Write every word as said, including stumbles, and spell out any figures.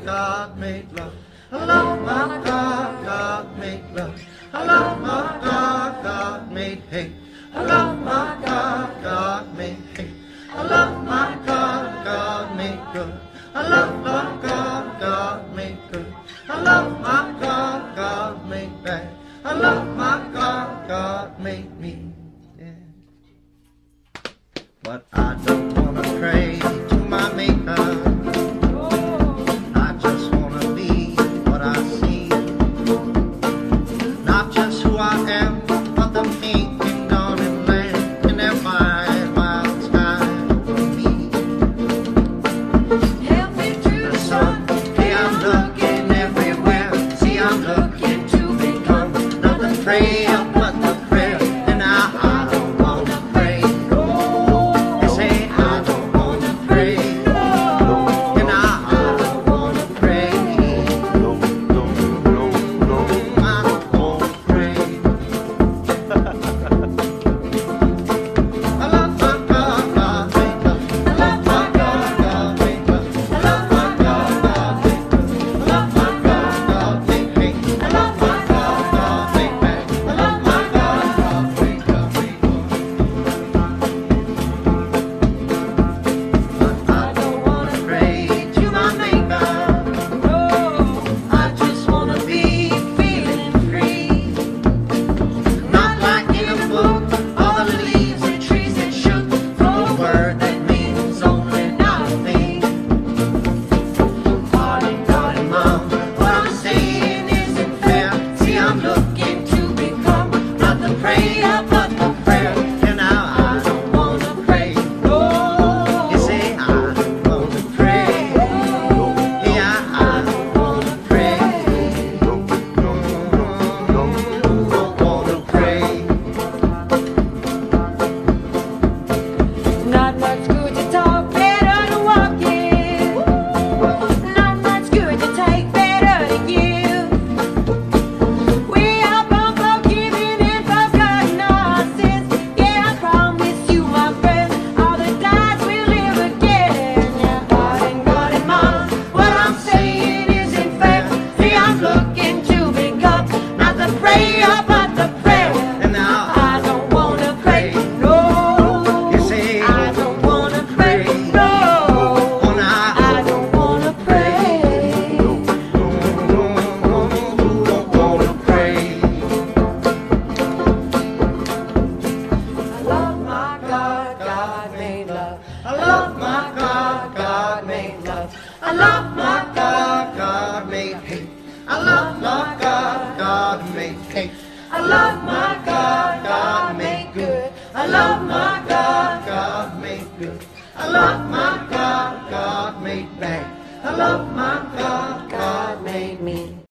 God made love. I love my God, God made love. I love my God, God made hate. I love my God, God made hate. I love my God, God made good. I love my God, God made good. I love my God, God made bad. I love my God, God made me. Yeah. But I don't wanna pray to my maker. I just wanna be what I see. Not just who I am, but the king, kingdom and land, and their wide, wild sky over me. Help me to the sun. Hey, I'm looking everywhere. See, I'm looking to become not the prayer, but the prayer. And I, I don't wanna pray. They say I don't wanna pray. And I, I don't wanna pray. I don't wanna pray. I love my God, God made love. I love my God, God made love. I love my God, God made love. I love my God, God made hate. I love my God, God made bad. I love my God, God made God made good. But I don't wanna pray to my maker. I just wanna be feeling free. Not like in a book, all the leaves and trees that shook for a word that means only nothing. Darling, darling, mom, what I'm saying isn't fair. See, I'm looking to become not the prayer, but the prayer. And now I don't wanna pray. You say I don't wanna pray. Yeah, I don't wanna pray. Don't wanna pray. Not much good to talk, better to walk it. Not much good to take, better to give. We are both forgiven and forgotten our sins. Yeah, I promise you, my friend, all the times we'll live again. Yeah, God and God and Mom, what I'm saying isn't fair. See, I'm looking to become not the prayer, but the prayer. And now I don't wanna pray, no. you say I don't wanna pray, no. oh, now I don't wanna pray. don't wanna pray. I love my God, God made love. I love my God, God made love. I love my God, God made hate. I love my God, God made hate. I love my God, God made good. I love my God, God made good. I love my God, God made bad. I love my God, God